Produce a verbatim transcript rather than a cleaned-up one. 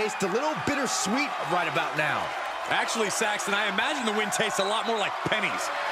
taste a little bittersweet right about now. Actually, Saxton, I imagine the win tastes a lot more like pennies.